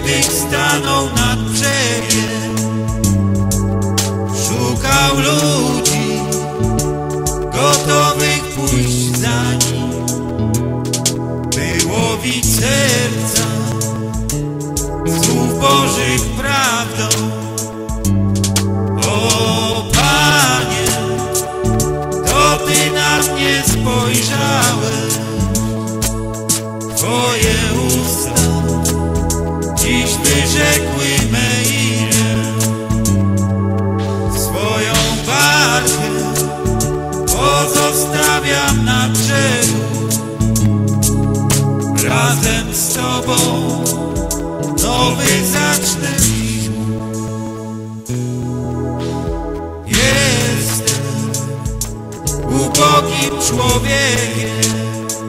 kiedyś stanął nad brzegiem, szukał ludzi gotowych pójść za nim, by łowić serca słów Bożych prawdą. O Panie, to Ty na mnie spojrzałeś, Twoje usta dziś wyrzekły me imię. Swoją barkę pozostawiam na brzegu, razem z Tobą nowy zacznę dziś. Jestem ubogim człowiekiem,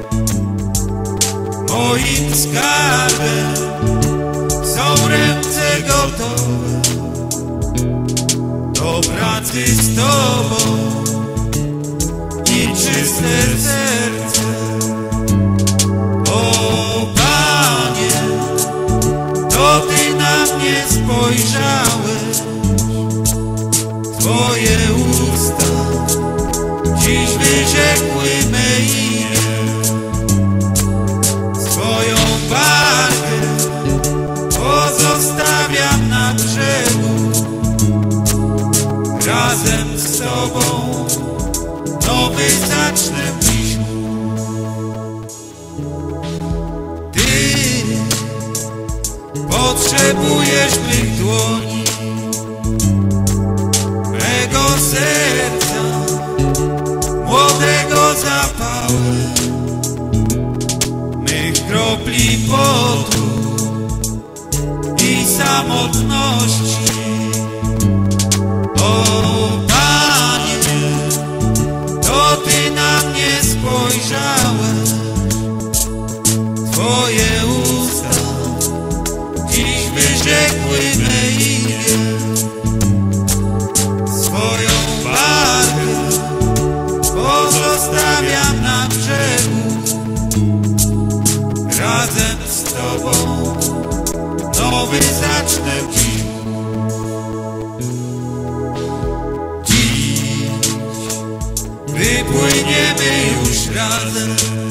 moim skarbem są ręce gotowe do pracy z Tobą i czyste serce. O Panie, to Ty na mnie spojrzałeś, Twoje usta dziś wyrzekły me imię. Swoją barkę pozostawiam na brzegu, razem z Tobą nowy zacznę dziś. Ty potrzebujesz mych dłoni, mego serca, młodego zapałem, mych kropli potu i samotności. O Panie, to Ty na mnie spojrzałeś, Twoje usta dziś wyrzekły me imię. Swoją barkę pozostawiam na brzegu, razem z Tobą nowy zacznę dziś. Dziś wypłyniemy już razem,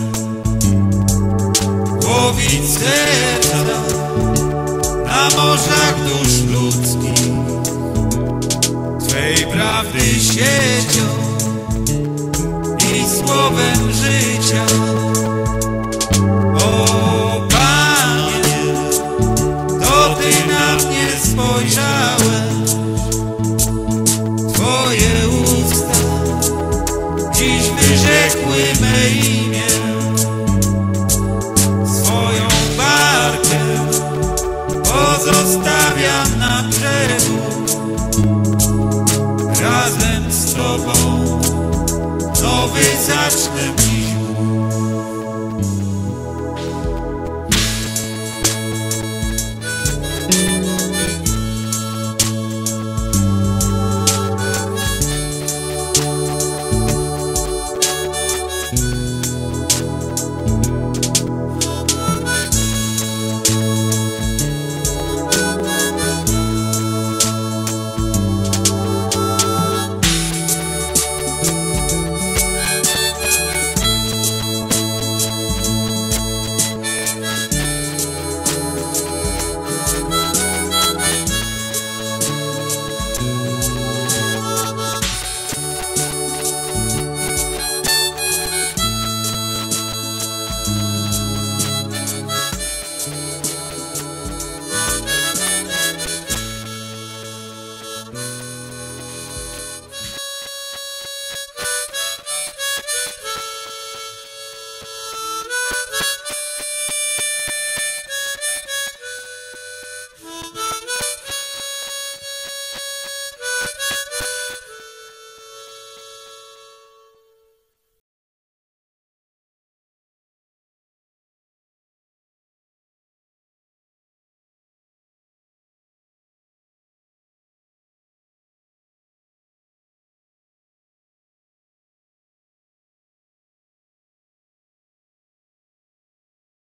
łowić serca na morzach dusz ludzkich, Twej prawdy siecią i słowem życia. O Panie, to Ty na mnie spojrzałeś, Twoje usta dziś wyrzekły me imię. Swoją barkę pozostawiam na brzegu, razem z Tobą nowy zacznę dziś.